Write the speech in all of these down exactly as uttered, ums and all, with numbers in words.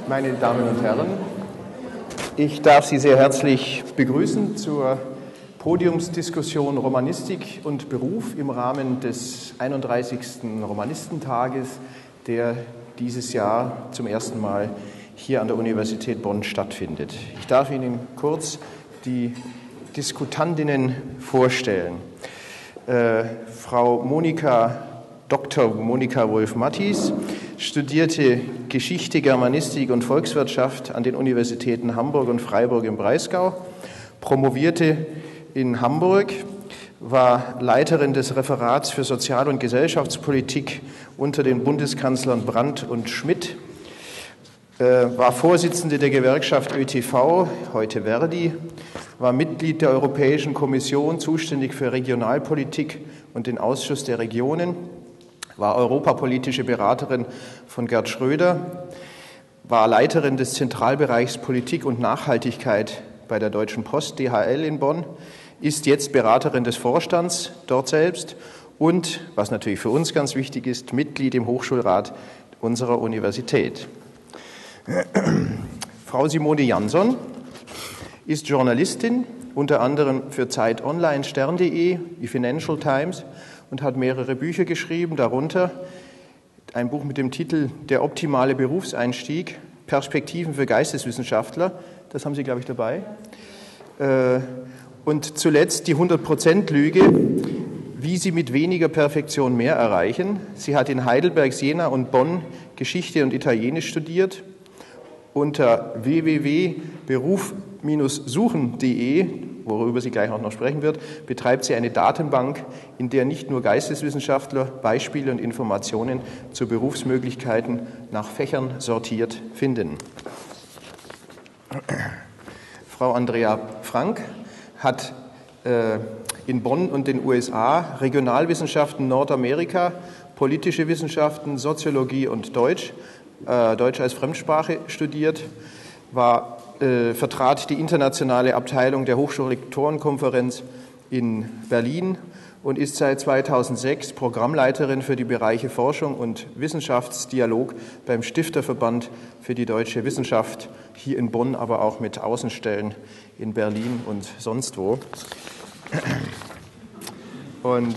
Meine Damen und Herren, ich darf Sie sehr herzlich begrüßen zur Podiumsdiskussion Romanistik und Beruf im Rahmen des einunddreißigsten Romanistentages, der dieses Jahr zum ersten Mal hier an der Universität Bonn stattfindet. Ich darf Ihnen kurz die Diskutantinnen vorstellen. Äh, Frau Monika, Doktor Monika Wolf-Mathies studierte Geschichte, Germanistik und Volkswirtschaft an den Universitäten Hamburg und Freiburg im Breisgau, promovierte in Hamburg, war Leiterin des Referats für Sozial- und Gesellschaftspolitik unter den Bundeskanzlern Brandt und Schmidt, war Vorsitzende der Gewerkschaft ÖTV, heute Verdi, war Mitglied der Europäischen Kommission, zuständig für Regionalpolitik und den Ausschuss der Regionen, war europapolitische Beraterin von Gerd Schröder, war Leiterin des Zentralbereichs Politik und Nachhaltigkeit bei der Deutschen Post D H L in Bonn, ist jetzt Beraterin des Vorstands dort selbst und, was natürlich für uns ganz wichtig ist, Mitglied im Hochschulrat unserer Universität. Frau Simone Jansson ist Journalistin, unter anderem für Zeit Online, Stern punkt de, die Financial Times, und hat mehrere Bücher geschrieben, darunter ein Buch mit dem Titel Der optimale Berufseinstieg, Perspektiven für Geisteswissenschaftler, das haben Sie, glaube ich, dabei. Und zuletzt die hundert-Prozent-Lüge, wie Sie mit weniger Perfektion mehr erreichen. Sie hat in Heidelberg, Jena und Bonn Geschichte und Italienisch studiert. Unter w w w punkt beruf suchen punkt de, worüber sie gleich auch noch sprechen wird, betreibt sie eine Datenbank, in der nicht nur Geisteswissenschaftler Beispiele und Informationen zu Berufsmöglichkeiten nach Fächern sortiert finden. Frau Andrea Frank hat äh, in Bonn und den U S A Regionalwissenschaften Nordamerika, politische Wissenschaften, Soziologie und Deutsch, äh, Deutsch als Fremdsprache studiert, war Äh, vertrat die internationale Abteilung der Hochschulrektorenkonferenz in Berlin und ist seit zweitausendsechs Programmleiterin für die Bereiche Forschung und Wissenschaftsdialog beim Stifterverband für die deutsche Wissenschaft hier in Bonn, aber auch mit Außenstellen in Berlin und sonst wo. Und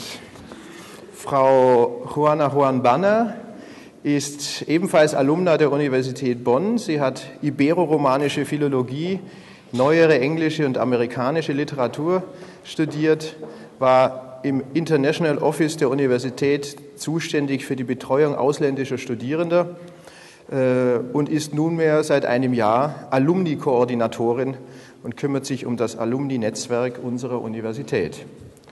Frau Juana Juan-Banner ist ebenfalls Alumna der Universität Bonn. Sie hat ibero-romanische Philologie, neuere englische und amerikanische Literatur studiert, war im International Office der Universität zuständig für die Betreuung ausländischer Studierender äh, und ist nunmehr seit einem Jahr Alumni-Koordinatorin und kümmert sich um das Alumni-Netzwerk unserer Universität.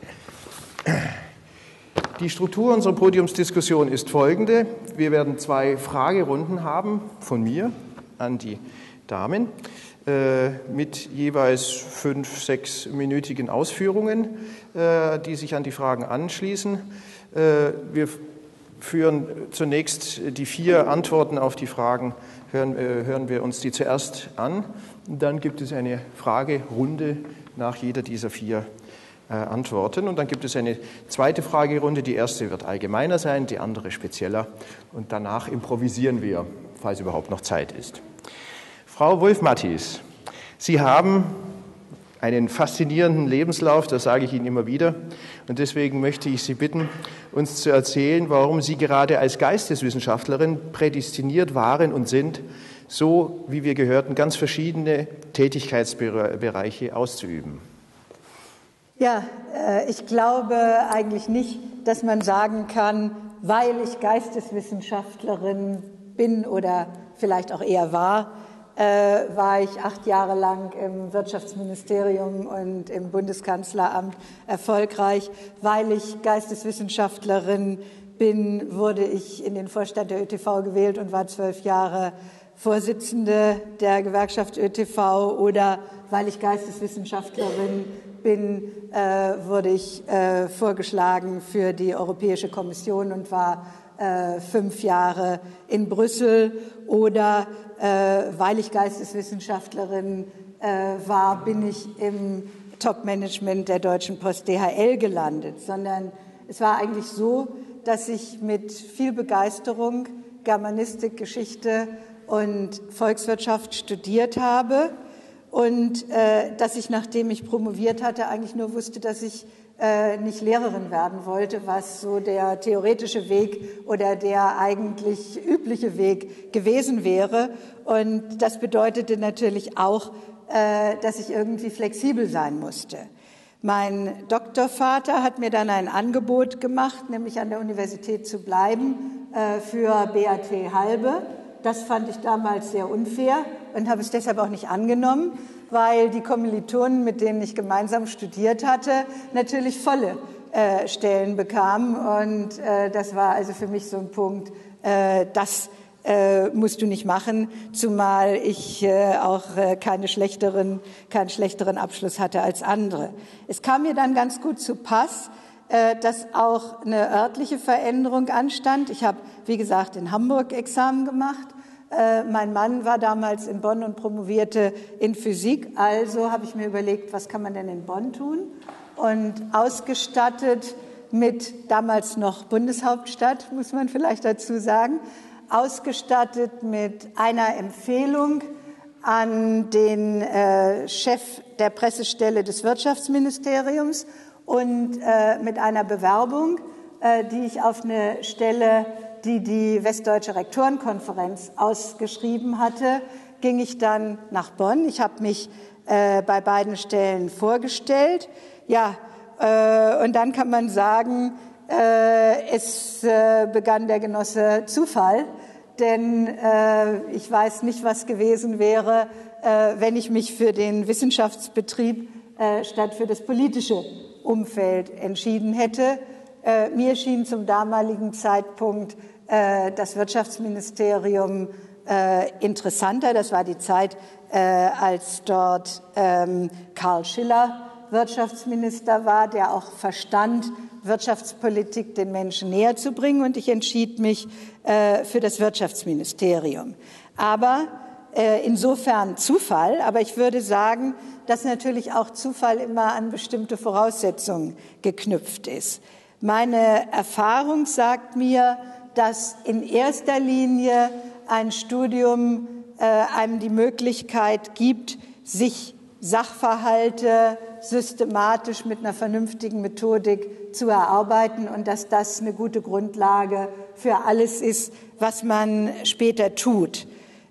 Die Struktur unserer Podiumsdiskussion ist folgende. Wir werden zwei Fragerunden haben von mir an die Damen äh, mit jeweils fünf-, sechsminütigen Ausführungen, äh, die sich an die Fragen anschließen. Äh, wir führen zunächst die vier Antworten auf die Fragen, hören, äh, hören wir uns die zuerst an. Dann gibt es eine Fragerunde nach jeder dieser vier Antworten. Und dann gibt es eine zweite Fragerunde. Die erste wird allgemeiner sein, die andere spezieller. Und danach improvisieren wir, falls überhaupt noch Zeit ist. Frau Wolf-Mathies, Sie haben einen faszinierenden Lebenslauf, das sage ich Ihnen immer wieder. Und deswegen möchte ich Sie bitten, uns zu erzählen, warum Sie gerade als Geisteswissenschaftlerin prädestiniert waren und sind, so, wie wir gehörten, ganz verschiedene Tätigkeitsbereiche auszuüben. Ja, ich glaube eigentlich nicht, dass man sagen kann, weil ich Geisteswissenschaftlerin bin oder vielleicht auch eher war, äh, war ich acht Jahre lang im Wirtschaftsministerium und im Bundeskanzleramt erfolgreich. Weil ich Geisteswissenschaftlerin bin, wurde ich in den Vorstand der ÖTV gewählt und war zwölf Jahre Vorsitzende der Gewerkschaft ÖTV. Oder weil ich Geisteswissenschaftlerin bin, äh, wurde ich äh, vorgeschlagen für die Europäische Kommission und war äh, fünf Jahre in Brüssel. Oder äh, weil ich Geisteswissenschaftlerin äh, war, bin ich im Top-Management der Deutschen Post D H L gelandet. Sondern es war eigentlich so, dass ich mit viel Begeisterung Germanistik, Geschichte und Volkswirtschaft studiert habe und äh, dass ich, nachdem ich promoviert hatte, eigentlich nur wusste, dass ich äh, nicht Lehrerin werden wollte, was so der theoretische Weg oder der eigentlich übliche Weg gewesen wäre. Und das bedeutete natürlich auch, äh, dass ich irgendwie flexibel sein musste. Mein Doktorvater hat mir dann ein Angebot gemacht, nämlich an der Universität zu bleiben äh, für B A T Halbe. Das fand ich damals sehr unfair und habe es deshalb auch nicht angenommen, weil die Kommilitonen, mit denen ich gemeinsam studiert hatte, natürlich volle äh, Stellen bekamen. Und äh, das war also für mich so ein Punkt, äh, das äh, musst du nicht machen, zumal ich äh, auch äh, keine schlechteren, keinen schlechteren Abschluss hatte als andere. Es kam mir dann ganz gut zu Pass, äh, dass auch eine örtliche Veränderung anstand. Ich habe, wie gesagt, in Hamburg Examen gemacht. Äh, mein Mann war damals in Bonn und promovierte in Physik. Also habe ich mir überlegt, was kann man denn in Bonn tun? Und ausgestattet mit damals noch Bundeshauptstadt, muss man vielleicht dazu sagen, ausgestattet mit einer Empfehlung an den äh, Chef der Pressestelle des Wirtschaftsministeriums und äh, mit einer Bewerbung, äh, die ich auf eine Stelle, die die Westdeutsche Rektorenkonferenz ausgeschrieben hatte, ging ich dann nach Bonn. Ich habe mich äh, bei beiden Stellen vorgestellt. Ja, äh, und dann kann man sagen, äh, es äh, begann der Genosse Zufall, denn äh, ich weiß nicht, was gewesen wäre, äh, wenn ich mich für den Wissenschaftsbetrieb äh, statt für das politische Umfeld entschieden hätte. Äh, mir schien zum damaligen Zeitpunkt äh, das Wirtschaftsministerium äh, interessanter. Das war die Zeit, äh, als dort ähm, Karl Schiller Wirtschaftsminister war, der auch verstand, Wirtschaftspolitik den Menschen näher zu bringen. Und ich entschied mich äh, für das Wirtschaftsministerium. Aber äh, insofern Zufall. Aber ich würde sagen, dass natürlich auch Zufall immer an bestimmte Voraussetzungen geknüpft ist. Meine Erfahrung sagt mir, dass in erster Linie ein Studium äh, einem die Möglichkeit gibt, sich Sachverhalte systematisch mit einer vernünftigen Methodik zu erarbeiten und dass das eine gute Grundlage für alles ist, was man später tut.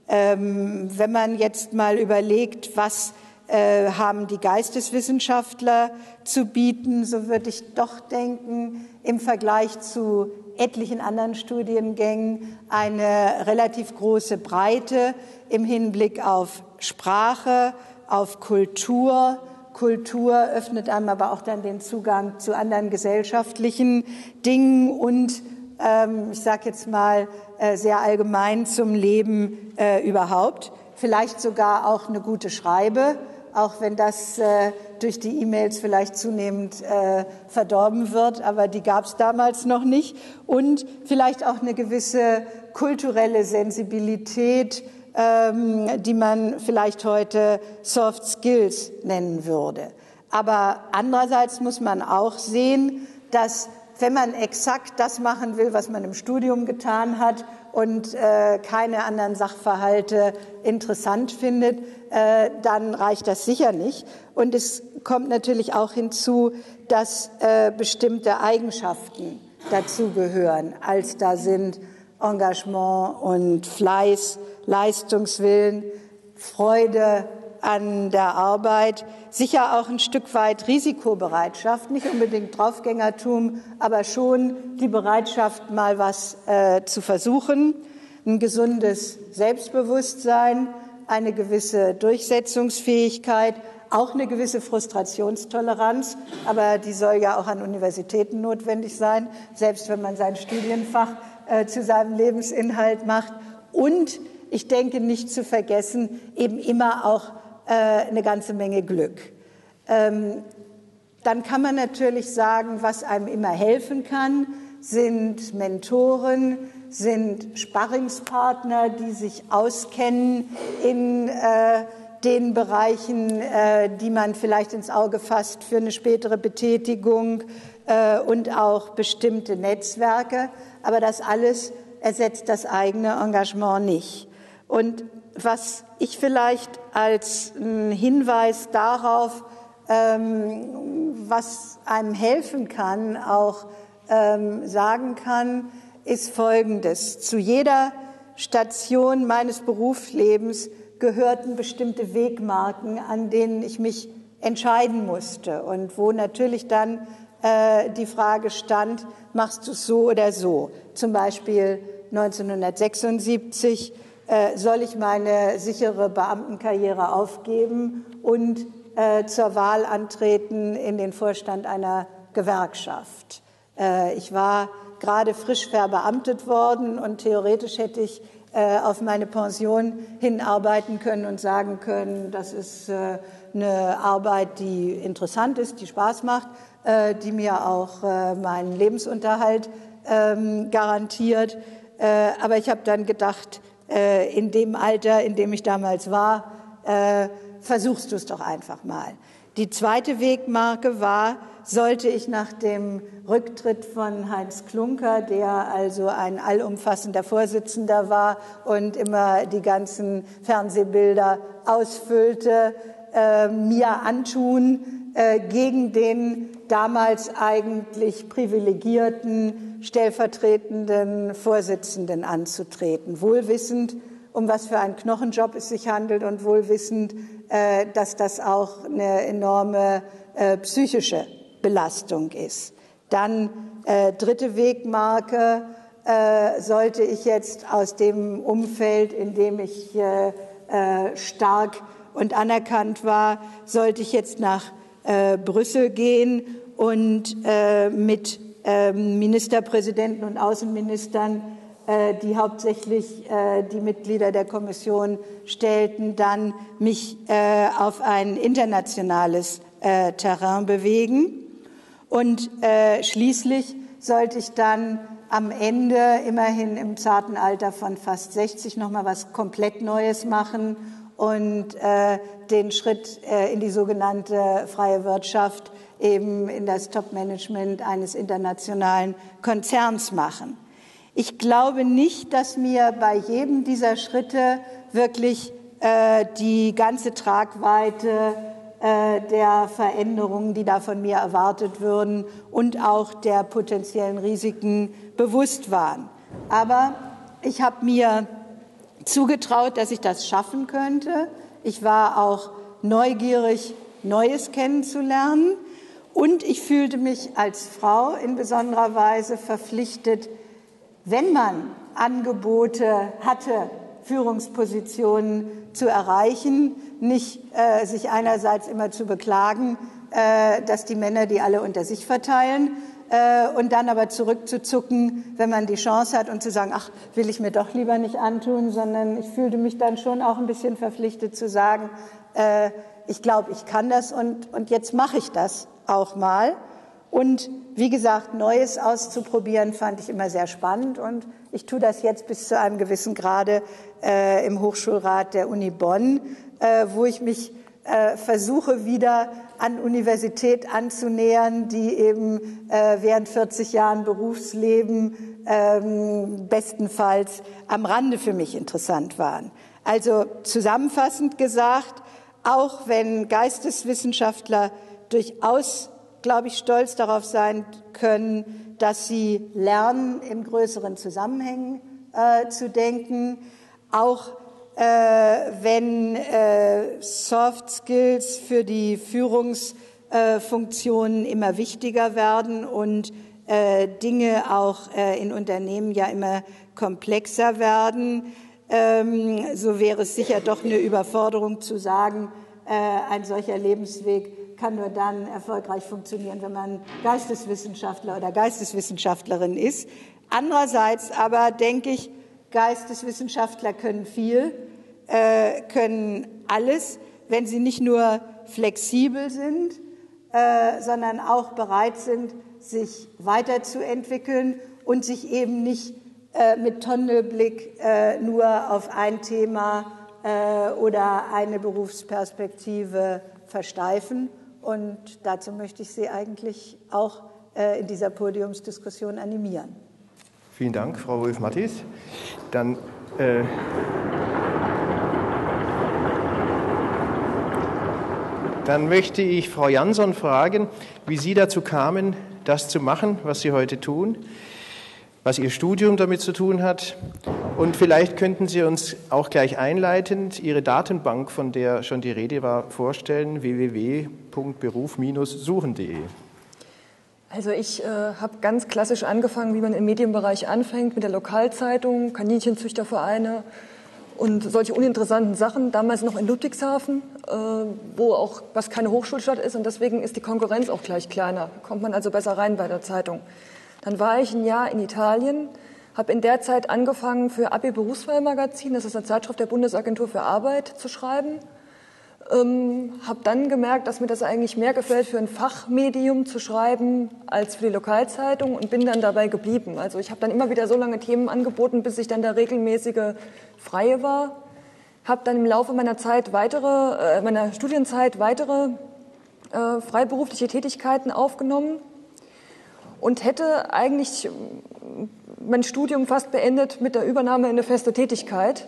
Ähm, wenn man jetzt mal überlegt, was äh, haben die Geisteswissenschaftler zu bieten, so würde ich doch denken, im Vergleich zu etlichen anderen Studiengängen eine relativ große Breite im Hinblick auf Sprache, auf Kultur. Kultur öffnet einem aber auch dann den Zugang zu anderen gesellschaftlichen Dingen und, ähm, ich sage jetzt mal äh, sehr allgemein, zum Leben äh, überhaupt. Vielleicht sogar auch eine gute Schreibe, auch wenn das äh, durch die E-Mails vielleicht zunehmend äh, verdorben wird, aber die gab es damals noch nicht. Und vielleicht auch eine gewisse kulturelle Sensibilität, ähm, die man vielleicht heute Soft Skills nennen würde. Aber andererseits muss man auch sehen, dass wenn man exakt das machen will, was man im Studium getan hat und äh, keine anderen Sachverhalte interessant findet, äh, dann reicht das sicher nicht. Und es kommt natürlich auch hinzu, dass äh, bestimmte Eigenschaften dazugehören, als da sind Engagement und Fleiß, Leistungswillen, Freude an der Arbeit, sicher auch ein Stück weit Risikobereitschaft, nicht unbedingt Draufgängertum, aber schon die Bereitschaft, mal was äh, zu versuchen, ein gesundes Selbstbewusstsein, eine gewisse Durchsetzungsfähigkeit, auch eine gewisse Frustrationstoleranz, aber die soll ja auch an Universitäten notwendig sein, selbst wenn man sein Studienfach äh, zu seinem Lebensinhalt macht. Und ich denke, nicht zu vergessen, eben immer auch äh, eine ganze Menge Glück. Ähm, dann kann man natürlich sagen, was einem immer helfen kann, sind Mentoren, sind Sparringspartner, die sich auskennen in äh, den Bereichen, äh, die man vielleicht ins Auge fasst für eine spätere Betätigung äh, und auch bestimmte Netzwerke. Aber das alles ersetzt das eigene Engagement nicht. Und was ich vielleicht als Hinweis darauf, was einem helfen kann, auch sagen kann, ist Folgendes. Zu jeder Station meines Berufslebens gehörten bestimmte Wegmarken, an denen ich mich entscheiden musste und wo natürlich dann äh, die Frage stand, machst du es so oder so? Zum Beispiel neunzehnhundertsechsundsiebzig, äh, soll ich meine sichere Beamtenkarriere aufgeben und äh, zur Wahl antreten in den Vorstand einer Gewerkschaft? Äh, ich war gerade frisch verbeamtet worden und theoretisch hätte ich äh, auf meine Pension hinarbeiten können und sagen können, das ist äh, eine Arbeit, die interessant ist, die Spaß macht, äh, die mir auch äh, meinen Lebensunterhalt ähm, garantiert. Äh, aber ich habe dann gedacht, äh, in dem Alter, in dem ich damals war, äh, versuchst du es doch einfach mal. Die zweite Wegmarke war, sollte ich nach dem Rücktritt von Heinz Kluncker, der also ein allumfassender Vorsitzender war und immer die ganzen Fernsehbilder ausfüllte, äh, mir antun, äh, gegen den damals eigentlich privilegierten stellvertretenden Vorsitzenden anzutreten, wohlwissend, um was für einen Knochenjob es sich handelt und wohlwissend, äh, dass das auch eine enorme äh, psychische Belastung ist. Dann äh, dritte Wegmarke, äh, sollte ich jetzt aus dem Umfeld, in dem ich äh, äh, stark und anerkannt war, sollte ich jetzt nach äh, Brüssel gehen und äh, mit äh, Ministerpräsidenten und Außenministern, äh, die hauptsächlich äh, die Mitglieder der Kommission stellten, dann mich äh, auf ein internationales äh, Terrain bewegen. Und äh, schließlich sollte ich dann am Ende, immerhin im zarten Alter von fast sechzig, noch mal was komplett Neues machen und äh, den Schritt äh, in die sogenannte freie Wirtschaft, eben in das Top-Management eines internationalen Konzerns machen. Ich glaube nicht, dass mir bei jedem dieser Schritte wirklich äh, die ganze Tragweite der Veränderungen, die da von mir erwartet würden und auch der potenziellen Risiken bewusst waren. Aber ich habe mir zugetraut, dass ich das schaffen könnte. Ich war auch neugierig, Neues kennenzulernen und ich fühlte mich als Frau in besonderer Weise verpflichtet, wenn man Angebote hatte, Führungspositionen zu erreichen, nicht äh, sich einerseits immer zu beklagen, äh, dass die Männer die alle unter sich verteilen äh, und dann aber zurückzuzucken, wenn man die Chance hat und zu sagen, ach, will ich mir doch lieber nicht antun, sondern ich fühlte mich dann schon auch ein bisschen verpflichtet zu sagen, äh, ich glaube, ich kann das und, und jetzt mache ich das auch mal. Und wie gesagt, Neues auszuprobieren, fand ich immer sehr spannend und ich tue das jetzt bis zu einem gewissen Grade äh, im Hochschulrat der Uni Bonn, äh, wo ich mich äh, versuche, wieder an Universität anzunähern, die eben äh, während vierzig Jahren Berufsleben ähm, bestenfalls am Rande für mich interessant waren. Also zusammenfassend gesagt, auch wenn Geisteswissenschaftler durchaus, glaube ich, stolz darauf sein können, dass sie lernen, in größeren Zusammenhängen äh, zu denken, auch äh, wenn äh, Soft Skills für die Führungsfunktionen äh, immer wichtiger werden und äh, Dinge auch äh, in Unternehmen ja immer komplexer werden, ähm, so wäre es sicher doch eine Überforderung zu sagen, äh, ein solcher Lebensweg kann nur dann erfolgreich funktionieren, wenn man Geisteswissenschaftler oder Geisteswissenschaftlerin ist. Andererseits aber denke ich, Geisteswissenschaftler können viel, äh, können alles, wenn sie nicht nur flexibel sind, äh, sondern auch bereit sind, sich weiterzuentwickeln und sich eben nicht äh, mit Tunnelblick äh, nur auf ein Thema äh, oder eine Berufsperspektive versteifen. Und dazu möchte ich Sie eigentlich auch äh, in dieser Podiumsdiskussion animieren. Vielen Dank, Frau Wulf-Mathies. Dann äh Dann möchte ich Frau Jansson fragen, wie Sie dazu kamen, das zu machen, was Sie heute tun, was Ihr Studium damit zu tun hat. Und vielleicht könnten Sie uns auch gleich einleitend Ihre Datenbank, von der schon die Rede war, vorstellen, w w w punkt beruf Bindestrich suchen punkt de. Also ich äh, habe ganz klassisch angefangen, wie man im Medienbereich anfängt, mit der Lokalzeitung, Kaninchenzüchtervereine und solche uninteressanten Sachen, damals noch in Ludwigshafen, äh, wo auch was keine Hochschulstadt ist und deswegen ist die Konkurrenz auch gleich kleiner, kommt man also besser rein bei der Zeitung. Dann war ich ein Jahr in Italien, habe in der Zeit angefangen für A B Berufswahlmagazin, das ist eine Zeitschrift der Bundesagentur für Arbeit, zu schreiben. Ähm, habe dann gemerkt, dass mir das eigentlich mehr gefällt, für ein Fachmedium zu schreiben, als für die Lokalzeitung und bin dann dabei geblieben. Also ich habe dann immer wieder so lange Themen angeboten, bis ich dann der regelmäßige Freie war. Habe dann im Laufe meiner Zeit weitere, äh, meiner Studienzeit weitere äh, freiberufliche Tätigkeiten aufgenommen und hätte eigentlich mein Studium fast beendet mit der Übernahme in eine feste Tätigkeit.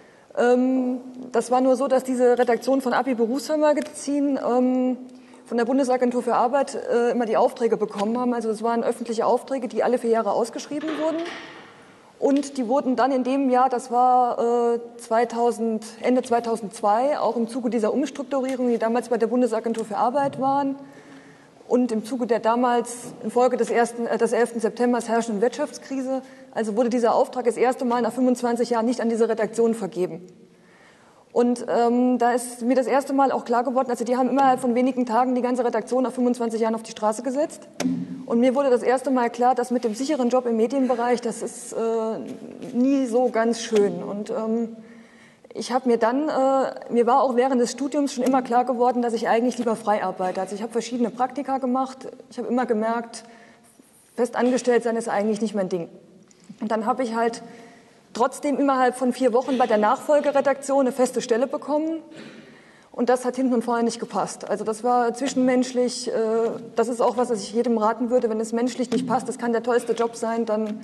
Das war nur so, dass diese Redaktion von A B Berufswahlmagazin ähm, von der Bundesagentur für Arbeit äh, immer die Aufträge bekommen haben. Also es waren öffentliche Aufträge, die alle vier Jahre ausgeschrieben wurden. Und die wurden dann in dem Jahr, das war äh, zweitausend, Ende zweitausendzwei, auch im Zuge dieser Umstrukturierung, die damals bei der Bundesagentur für Arbeit waren und im Zuge der damals infolge des, ersten, äh, des elften September herrschenden Wirtschaftskrise, also wurde dieser Auftrag das erste Mal nach fünfundzwanzig Jahren nicht an diese Redaktion vergeben. Und ähm, da ist mir das erste Mal auch klar geworden, also die haben innerhalb von wenigen Tagen die ganze Redaktion nach fünfundzwanzig Jahren auf die Straße gesetzt. Und mir wurde das erste Mal klar, dass mit dem sicheren Job im Medienbereich, das ist äh, nie so ganz schön. Und ähm, ich habe mir dann, äh, mir war auch während des Studiums schon immer klar geworden, dass ich eigentlich lieber frei arbeite. Also ich habe verschiedene Praktika gemacht. Ich habe immer gemerkt, fest angestellt sein ist eigentlich nicht mein Ding. Und dann habe ich halt trotzdem innerhalb von vier Wochen bei der Nachfolgeredaktion eine feste Stelle bekommen. Und das hat hinten und vorne nicht gepasst. Also das war zwischenmenschlich, äh, das ist auch was, was ich jedem raten würde, wenn es menschlich nicht passt, das kann der tollste Job sein, dann,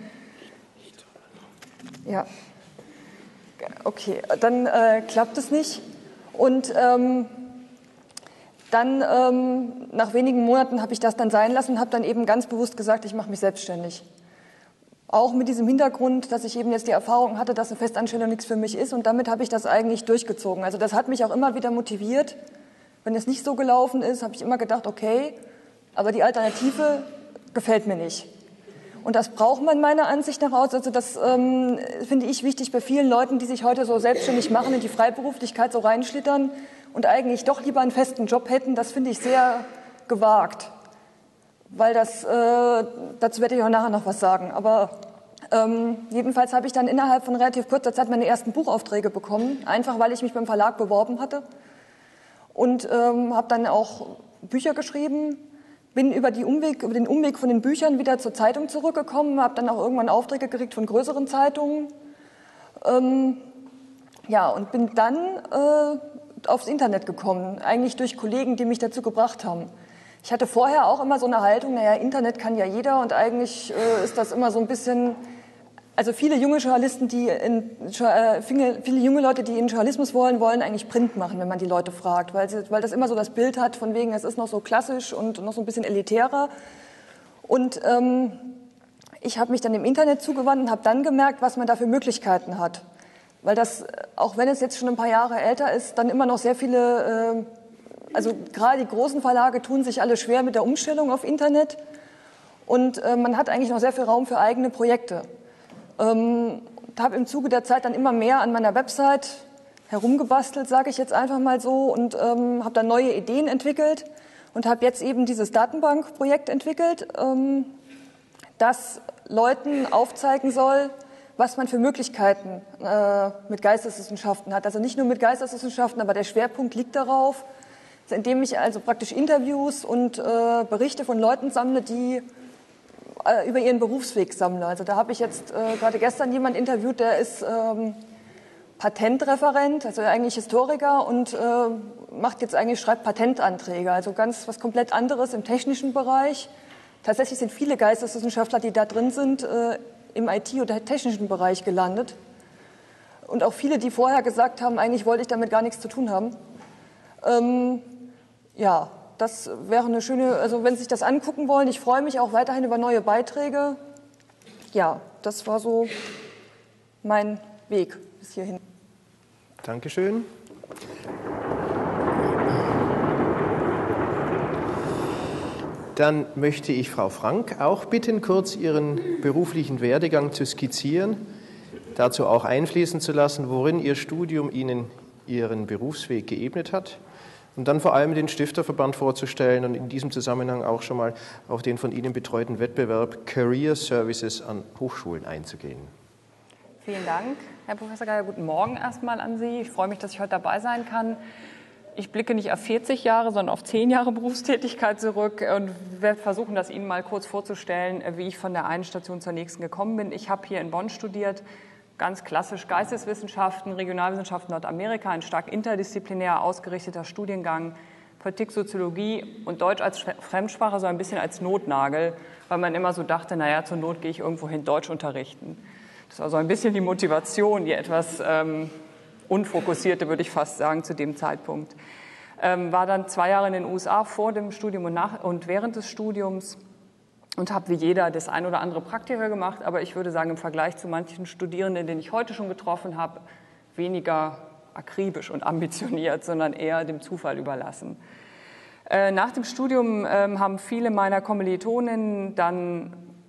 ja, okay, dann äh, klappt es nicht. Und ähm, dann, ähm, nach wenigen Monaten habe ich das dann sein lassen, habe dann eben ganz bewusst gesagt, ich mache mich selbstständig. Auch mit diesem Hintergrund, dass ich eben jetzt die Erfahrung hatte, dass eine Festanstellung nichts für mich ist. Und damit habe ich das eigentlich durchgezogen. Also das hat mich auch immer wieder motiviert. Wenn es nicht so gelaufen ist, habe ich immer gedacht, okay, aber die Alternative gefällt mir nicht. Und das braucht man meiner Ansicht nach aus. Also das ähm, finde ich wichtig bei vielen Leuten, die sich heute so selbstständig machen, in die Freiberuflichkeit so reinschlittern und eigentlich doch lieber einen festen Job hätten. Das finde ich sehr gewagt. Weil das, äh, dazu werde ich auch nachher noch was sagen. Aber ähm, jedenfalls habe ich dann innerhalb von relativ kurzer Zeit meine ersten Buchaufträge bekommen, einfach weil ich mich beim Verlag beworben hatte. Und ähm, habe dann auch Bücher geschrieben, bin über, die Umweg, über den Umweg von den Büchern wieder zur Zeitung zurückgekommen, habe dann auch irgendwann Aufträge gekriegt von größeren Zeitungen. Ähm, ja, und bin dann äh, aufs Internet gekommen, eigentlich durch Kollegen, die mich dazu gebracht haben. Ich hatte vorher auch immer so eine Haltung, naja, Internet kann ja jeder und eigentlich äh, ist das immer so ein bisschen, also viele junge Journalisten, die in, äh, viele, viele junge Leute, die in Journalismus wollen, wollen eigentlich Print machen, wenn man die Leute fragt, weil, sie, weil das immer so das Bild hat, von wegen, es ist noch so klassisch und noch so ein bisschen elitärer. Und ähm, ich habe mich dann im Internet zugewandt und habe dann gemerkt, was man da für Möglichkeiten hat. Weil das, auch wenn es jetzt schon ein paar Jahre älter ist, dann immer noch sehr viele... Äh, Also gerade die großen Verlage tun sich alle schwer mit der Umstellung auf Internet und äh, man hat eigentlich noch sehr viel Raum für eigene Projekte. Ähm, habe im Zuge der Zeit dann immer mehr an meiner Website herumgebastelt, sage ich jetzt einfach mal so, und ähm, habe dann neue Ideen entwickelt und habe jetzt eben dieses Datenbankprojekt entwickelt, ähm, das Leuten aufzeigen soll, was man für Möglichkeiten äh, mit Geisteswissenschaften hat. Also nicht nur mit Geisteswissenschaften, aber der Schwerpunkt liegt darauf, indem ich also praktisch Interviews und äh, Berichte von Leuten sammle, die äh, über ihren Berufsweg sammle. Also da habe ich jetzt äh, gerade gestern jemand interviewt, der ist ähm, Patentreferent, also eigentlich Historiker und äh, macht jetzt eigentlich, schreibt Patentanträge, also ganz was komplett anderes im technischen Bereich. Tatsächlich sind viele Geisteswissenschaftler, die da drin sind, äh, im I T- oder technischen Bereich gelandet. Und auch viele, die vorher gesagt haben, eigentlich wollte ich damit gar nichts zu tun haben. Ähm, Ja, das wäre eine schöne, also wenn Sie sich das angucken wollen, ich freue mich auch weiterhin über neue Beiträge. Ja, das war so mein Weg bis hierhin. Dankeschön. Dann möchte ich Frau Frank auch bitten, kurz Ihren beruflichen Werdegang zu skizzieren, dazu auch einfließen zu lassen, worin Ihr Studium Ihnen Ihren Berufsweg geebnet hat und dann vor allem den Stifterverband vorzustellen und in diesem Zusammenhang auch schon mal auf den von Ihnen betreuten Wettbewerb Career Services an Hochschulen einzugehen. Vielen Dank, Herr Professor Geier. Guten Morgen erstmal an Sie. Ich freue mich, dass ich heute dabei sein kann. Ich blicke nicht auf vierzig Jahre, sondern auf zehn Jahre Berufstätigkeit zurück und werde versuchen, das Ihnen mal kurz vorzustellen, wie ich von der einen Station zur nächsten gekommen bin. Ich habe hier in Bonn studiert, ganz klassisch Geisteswissenschaften, Regionalwissenschaften Nordamerika, ein stark interdisziplinär ausgerichteter Studiengang, Politik, Soziologie und Deutsch als Fremdsprache so ein bisschen als Notnagel, weil man immer so dachte, naja, zur Not gehe ich irgendwo hin Deutsch unterrichten. Das war so ein bisschen die Motivation, die etwas ähm, unfokussierte, würde ich fast sagen, zu dem Zeitpunkt. Ähm, war dann zwei Jahre in den U S A vor dem Studium und, nach, und während des Studiums und habe wie jeder das ein oder andere Praktika gemacht, aber ich würde sagen, im Vergleich zu manchen Studierenden, den ich heute schon getroffen habe, weniger akribisch und ambitioniert, sondern eher dem Zufall überlassen. Äh, nach dem Studium ähm, haben viele meiner Kommilitoninnen dann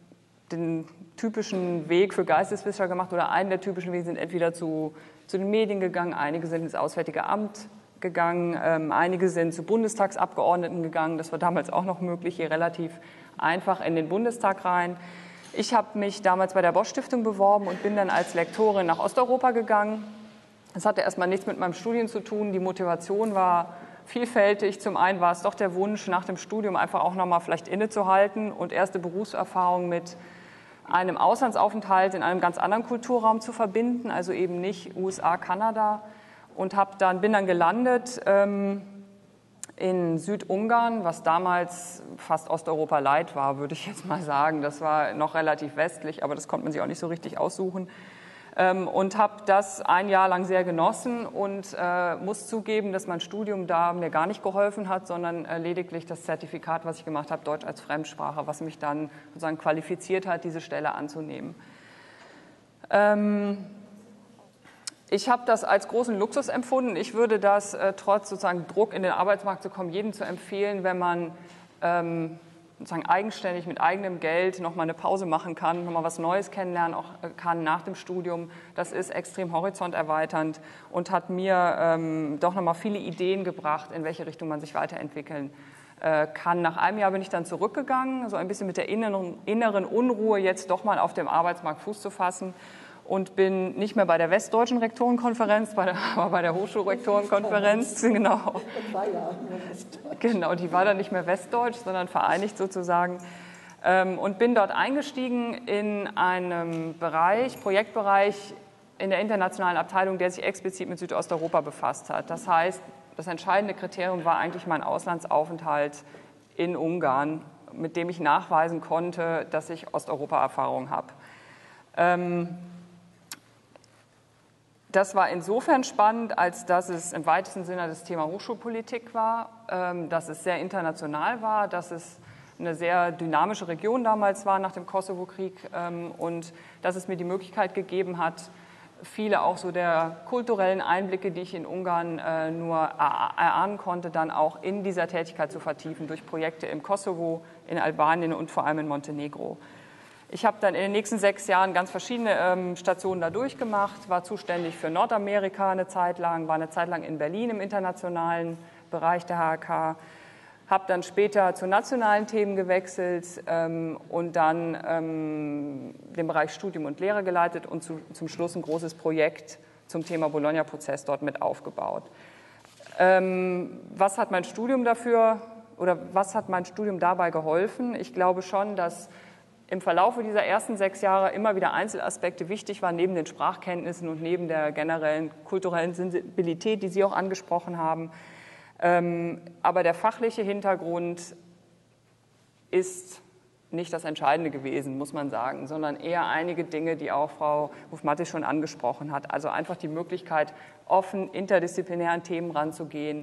den typischen Weg für Geisteswissenschaftler gemacht oder einen der typischen Wege sind entweder zu, zu den Medien gegangen, einige sind ins Auswärtige Amt gegangen, ähm, einige sind zu Bundestagsabgeordneten gegangen, das war damals auch noch möglich, hier relativ einfach in den Bundestag rein. Ich habe mich damals bei der Bosch Stiftung beworben und bin dann als Lektorin nach Osteuropa gegangen. Das hatte erstmal nichts mit meinem Studium zu tun, die Motivation war vielfältig. Zum einen war es doch der Wunsch, nach dem Studium einfach auch nochmal vielleicht innezuhalten und erste Berufserfahrung mit einem Auslandsaufenthalt in einem ganz anderen Kulturraum zu verbinden, also eben nicht U S A, Kanada. Und hab dann, bin dann gelandet ähm, in Südungarn, was damals fast Osteuropa light war, würde ich jetzt mal sagen. Das war noch relativ westlich, aber das konnte man sich auch nicht so richtig aussuchen. Ähm, und habe das ein Jahr lang sehr genossen und äh, muss zugeben, dass mein Studium da mir gar nicht geholfen hat, sondern äh, lediglich das Zertifikat, was ich gemacht habe, Deutsch als Fremdsprache, was mich dann sozusagen qualifiziert hat, diese Stelle anzunehmen. Ähm, ich habe das als großen Luxus empfunden. Ich würde das äh, trotz sozusagen Druck in den Arbeitsmarkt zu kommen, jedem zu empfehlen, wenn man ähm, sozusagen eigenständig mit eigenem Geld noch mal eine Pause machen kann, noch mal was Neues kennenlernen auch kann nach dem Studium. Das ist extrem horizonterweiternd und hat mir ähm, doch noch mal viele Ideen gebracht, in welche Richtung man sich weiterentwickeln äh, kann. Nach einem Jahr bin ich dann zurückgegangen, so ein bisschen mit der inneren, inneren Unruhe, jetzt doch mal auf dem Arbeitsmarkt Fuß zu fassen. Und bin nicht mehr bei der Westdeutschen Rektorenkonferenz, bei der, aber bei der Hochschulrektorenkonferenz, genau. Genau, die war dann nicht mehr westdeutsch, sondern vereinigt sozusagen. Und bin dort eingestiegen in einem Bereich, Projektbereich in der internationalen Abteilung, der sich explizit mit Südosteuropa befasst hat. Das heißt, das entscheidende Kriterium war eigentlich mein Auslandsaufenthalt in Ungarn, mit dem ich nachweisen konnte, dass ich Osteuropa-Erfahrung habe. Das war insofern spannend, als dass es im weitesten Sinne das Thema Hochschulpolitik war, dass es sehr international war, dass es eine sehr dynamische Region damals war nach dem Kosovo-Krieg und dass es mir die Möglichkeit gegeben hat, viele auch so der kulturellen Einblicke, die ich in Ungarn nur erahnen konnte, dann auch in dieser Tätigkeit zu vertiefen durch Projekte im Kosovo, in Albanien und vor allem in Montenegro. Ich habe dann in den nächsten sechs Jahren ganz verschiedene ähm, Stationen da durchgemacht, war zuständig für Nordamerika eine Zeit lang, war eine Zeit lang in Berlin im internationalen Bereich der H R K, habe dann später zu nationalen Themen gewechselt ähm, und dann ähm, den Bereich Studium und Lehre geleitet und zu, zum Schluss ein großes Projekt zum Thema Bologna-Prozess dort mit aufgebaut. Ähm, was hat mein Studium dafür oder was hat mein Studium dabei geholfen? Ich glaube schon, dass im Verlauf dieser ersten sechs Jahre immer wieder Einzelaspekte wichtig waren, neben den Sprachkenntnissen und neben der generellen kulturellen Sensibilität, die Sie auch angesprochen haben. Aber der fachliche Hintergrund ist nicht das Entscheidende gewesen, muss man sagen, sondern eher einige Dinge, die auch Frau Hofmattis schon angesprochen hat. Also einfach die Möglichkeit, offen interdisziplinären Themen ranzugehen,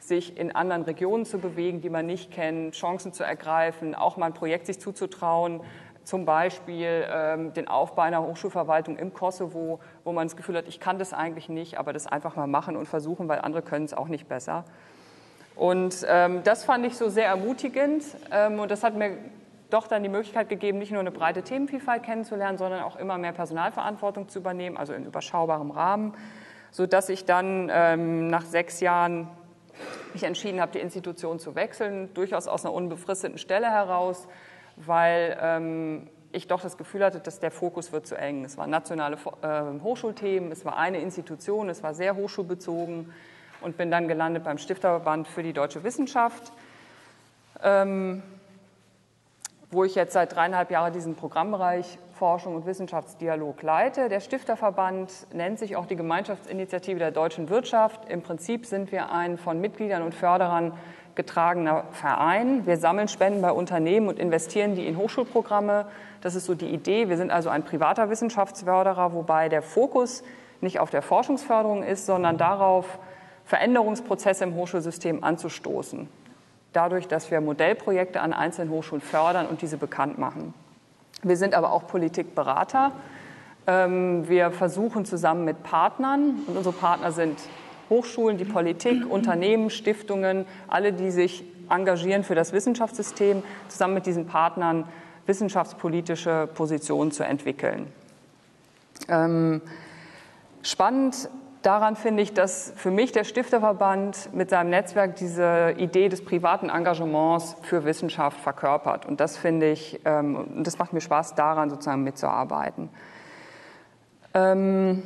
sich in anderen Regionen zu bewegen, die man nicht kennt, Chancen zu ergreifen, auch mal ein Projekt sich zuzutrauen, zum Beispiel ähm, den Aufbau einer Hochschulverwaltung im Kosovo, wo man das Gefühl hat, ich kann das eigentlich nicht, aber das einfach mal machen und versuchen, weil andere können es auch nicht besser. Und ähm, das fand ich so sehr ermutigend ähm, und das hat mir doch dann die Möglichkeit gegeben, nicht nur eine breite Themenvielfalt kennenzulernen, sondern auch immer mehr Personalverantwortung zu übernehmen, also in überschaubarem Rahmen, sodass ich dann ähm, nach sechs Jahren mich entschieden habe, die Institution zu wechseln, durchaus aus einer unbefristeten Stelle heraus, weil ähm, ich doch das Gefühl hatte, dass der Fokus wird zu eng. Es waren nationale äh, Hochschulthemen, es war eine Institution, es war sehr hochschulbezogen und bin dann gelandet beim Stifterverband für die deutsche Wissenschaft, ähm, wo ich jetzt seit dreieinhalb Jahren diesen Programmbereich Forschung und Wissenschaftsdialog leite. Der Stifterverband nennt sich auch die Gemeinschaftsinitiative der deutschen Wirtschaft. Im Prinzip sind wir ein von Mitgliedern und Förderern getragener Verein. Wir sammeln Spenden bei Unternehmen und investieren die in Hochschulprogramme. Das ist so die Idee. Wir sind also ein privater Wissenschaftsförderer, wobei der Fokus nicht auf der Forschungsförderung ist, sondern darauf, Veränderungsprozesse im Hochschulsystem anzustoßen. Dadurch, dass wir Modellprojekte an einzelnen Hochschulen fördern und diese bekannt machen. Wir sind aber auch Politikberater. Wir versuchen zusammen mit Partnern, und unsere Partner sind Hochschulen, die Politik, Unternehmen, Stiftungen, alle, die sich engagieren für das Wissenschaftssystem, zusammen mit diesen Partnern wissenschaftspolitische Positionen zu entwickeln. Ähm, spannend daran finde ich, dass für mich der Stifterverband mit seinem Netzwerk diese Idee des privaten Engagements für Wissenschaft verkörpert. Und das finde ich, ähm, das macht mir Spaß, daran sozusagen mitzuarbeiten. Ähm,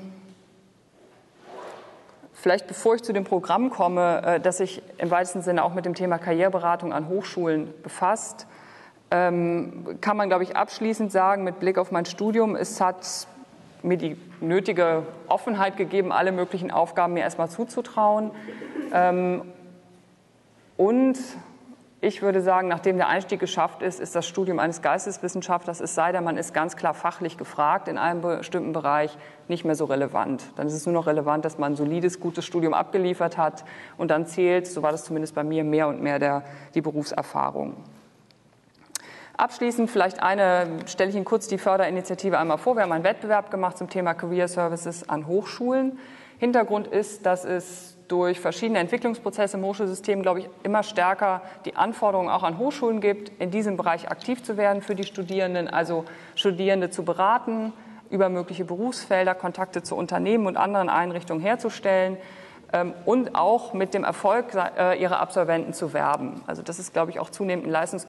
Vielleicht bevor ich zu dem Programm komme, das sich im weitesten Sinne auch mit dem Thema Karriereberatung an Hochschulen befasst, kann man, glaube ich, abschließend sagen, mit Blick auf mein Studium, es hat mir die nötige Offenheit gegeben, alle möglichen Aufgaben mir erstmal zuzutrauen. Und ich würde sagen, nachdem der Einstieg geschafft ist, ist das Studium eines Geisteswissenschaftlers, es sei denn, man ist ganz klar fachlich gefragt in einem bestimmten Bereich, nicht mehr so relevant. Dann ist es nur noch relevant, dass man ein solides, gutes Studium abgeliefert hat und dann zählt, so war das zumindest bei mir, mehr und mehr der, die Berufserfahrung. Abschließend vielleicht eine, stelle ich Ihnen kurz die Förderinitiative einmal vor. Wir haben einen Wettbewerb gemacht zum Thema Career Services an Hochschulen. Hintergrund ist, dass es durch verschiedene Entwicklungsprozesse im Hochschulsystem, glaube ich, immer stärker die Anforderungen auch an Hochschulen gibt, in diesem Bereich aktiv zu werden für die Studierenden, also Studierende zu beraten, über mögliche Berufsfelder, Kontakte zu Unternehmen und anderen Einrichtungen herzustellen ähm, und auch mit dem Erfolg äh, ihrer Absolventen zu werben. Also das ist, glaube ich, auch zunehmend ein Leistungs